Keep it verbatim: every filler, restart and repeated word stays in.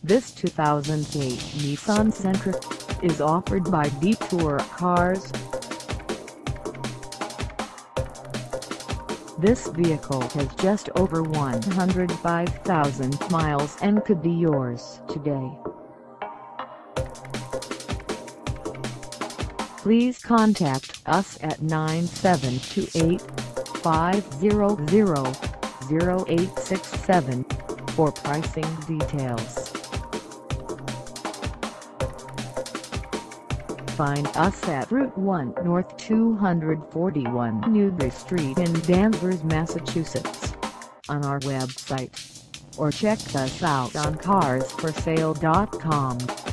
This two thousand eight Nissan Sentra is offered by Detour Cars. This vehicle has just over one hundred five thousand miles and could be yours today. Please contact us at nine seven two eight, five zero zero, zero eight six seven for pricing details. Find us at Route one North two forty-one Newbury Street in Danvers, Massachusetts, on our website, or check us out on cars for sale dot com.